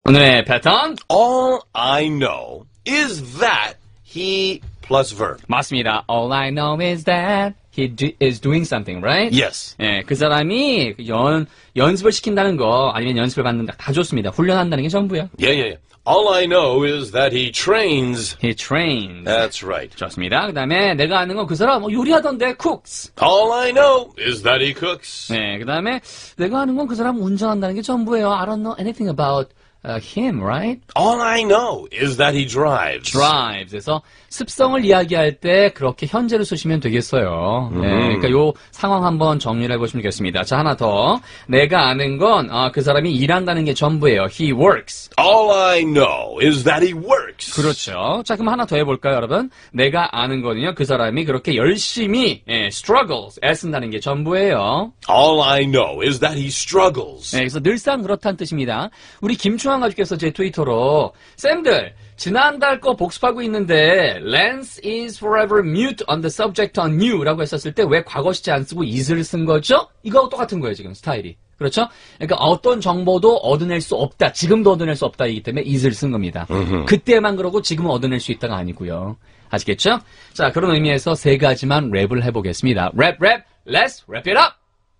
오늘의 패턴. All I know is that he plus verb. 맞습니다. All I know is that he is doing something, right? Yes. 예, 그 사람이 연습을 시킨다는 거 아니면 연습을 받는다 다 좋습니다. 훈련한다는 게 전부요. Yeah. All I know is that he trains. He trains. That's right. 좋습니다. 그 다음에 내가 아는 건 그 사람 요리하던데 cooks. All I know is that he cooks. 네, 그 다음에 내가 아는 건 그 사람 운전한다는 게 전부예요. I don't know anything about him, right? All I know is that he drives. drives. 그래서 습성을 이야기할 때 그렇게 현재를 쓰시면 되겠어요. 네, 그러니까 요 상황 한번 정리를 해보시면 되겠습니다. 자, 하나 더. 내가 아는 건 그 사람이 일한다는 게 전부예요. He works. All I know is that he works. 그렇죠. 자, 그럼 하나 더 해볼까요, 여러분? 내가 아는 거는요, 그 사람이 그렇게 열심히 struggles, 애쓴다는 게 전부예요. All I know is that he struggles. 네, 그래서 늘상 그렇다는 뜻입니다. 우리 김충환 가족께서 제 트위터로 쌤들 지난달 거 복습하고 있는데 Lance is forever mute on the subject on you 라고 했었을 때 왜 과거 시제 안 쓰고 is를 쓴 거죠? 이거하고 똑같은 거예요, 지금 스타일이. 그렇죠? 그러니까 어떤 정보도 얻어낼 수 없다. 지금도 얻어낼 수 없다이기 때문에 is를 쓴 겁니다. 그때만 그러고 지금은 얻어낼 수 있다가 아니고요. 아시겠죠? 자, 그런 의미에서 세 가지만 랩을 해보겠습니다. 랩, let's wrap it up!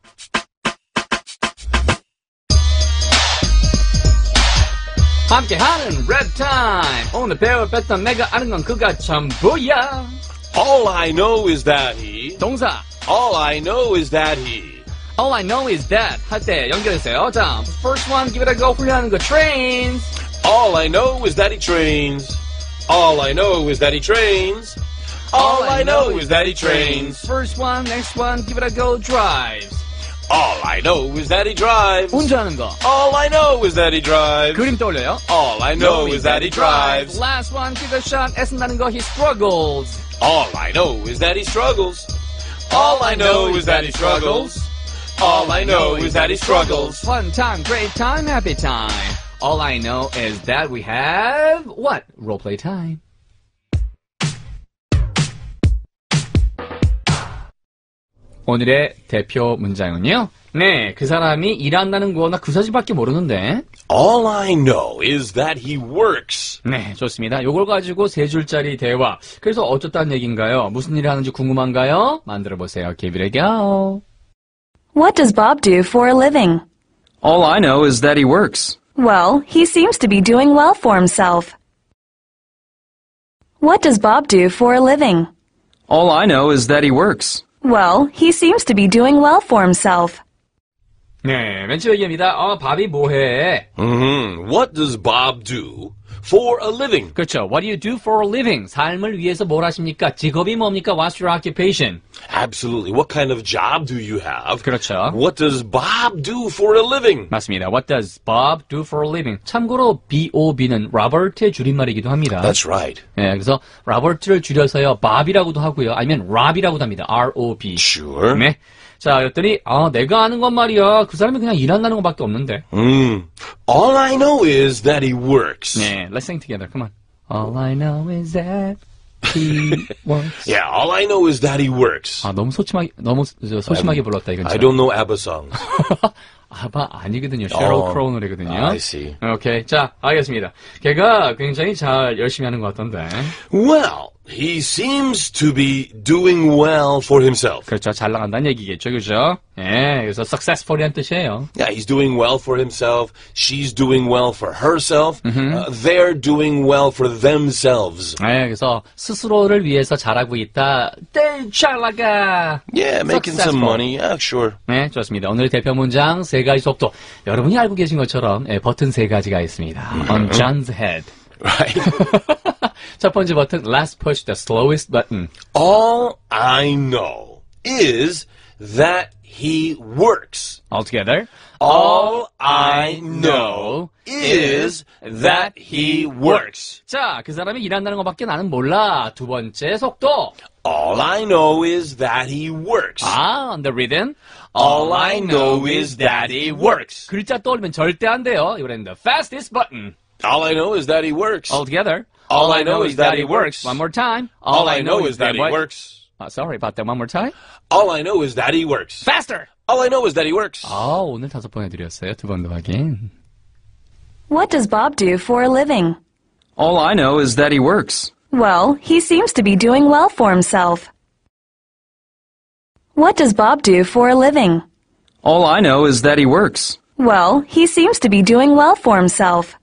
함께하는 랩 타임! 오늘 배울 패턴 내가 아는 건 그가 전부야! All I know is that he. 동사 All I know is that he. All I know is that 할 때 연결했어요. 자, first one, give it a go. 훈련하는 거 trains. All I know is that he trains. All I know is that he trains. All I know is that he trains. First one, next one, give it a go. drives. All I know is that he drives. 운전하는 거. All I know is that he drives. 그림 떠올려요. All I know is that he drives. Last one, give it a shot. 애쓴다는 거. He struggles. All I know is that he struggles. All I know is that he struggles. All I know is that he struggles. Fun time, great time, happy time. All I know is that we have what? Role play time. 오늘의 대표 문장은요. 네, 그 사람이 일한다는 거나 그 사실밖에 모르는데. All I know is that he works. 네, 좋습니다. 요걸 가지고 세 줄짜리 대화. 그래서 어쩌다는 얘기인가요? 무슨 일을 하는지 궁금한가요? 만들어보세요. Give it a go. What does Bob do for a living? All I know is that he works. Well, he seems to be doing well for himself. What does Bob do for a living? All I know is that he works. Well, he seems to be doing well for himself. 네, 맨 처음 얘기입니다. 밥이 뭐해? What does Bob do for a living? 그렇죠. What do you do for a living? 삶을 위해서 뭘 하십니까? 직업이 뭡니까? What's your occupation? Absolutely. What kind of job do you have? 그렇죠. What does Bob do for a living? 맞습니다. What does Bob do for a living? 참고로 B.O.B는 로버트의 줄임말이기도 합니다. That's right. 네, 그래서 로버트를 줄여서요. Bob이라고도 하고요. 아니면 Rob이라고도 합니다. R.O.B. Sure. 네. 자, 그랬더니 내가 아는 건 말이야. 그 사람이 그냥 일한다는 것밖에 없는데. All I know is that he works. 네, let's sing together. Come on. All I know is that he works. Yeah, all I know is that he works. 너무 소심하게 불렀다 이건. I don't know ABBA songs. 아바 아니거든요. 셰럴 크로우 노래거든요. I see. 오케이. 자, 알겠습니다. 걔가 굉장히 잘 열심히 하는 것 같던데. Well, he seems to be doing well for himself. 그렇죠. 잘 나간다는 얘기겠죠. 그죠? 예, 그래서 successful이란 뜻이에요. Yeah, he's doing well for himself. She's doing well for herself. They're doing well for themselves. 예, 그래서 스스로를 위해서 잘하고 있다. 잘 나가. Yeah, making some money. Yeah, sure. 네, 좋습니다. 오늘 대표 문장 세 가지 속도. 여러분이 알고 계신 것처럼 버튼 세 가지가 있습니다. On John's head. Right. 첫 번째 버튼, let's push the slowest button. All I know is that he works. All together. All I know is that he works. 자, 그 사람이 일한다는 것밖에 나는 몰라. 두 번째 속도. All I know is that he works. on the rhythm. All I know is that he works. 글자 떠올리면 절대 안 돼요. 이번엔 the fastest button. All I know is that he works. All together. All I know is that he works. One more time. All I know is that he works. Sorry about that. One more time. All I know is that he works. Faster. All I know is that he works. 오늘 5번 해드렸어요. 두 번 더 확인. What does Bob do for a living? All I know is that he works. Well, he seems to be doing well for himself. What does Bob do for a living? All I know is that he works. Well, he seems to be doing well for himself.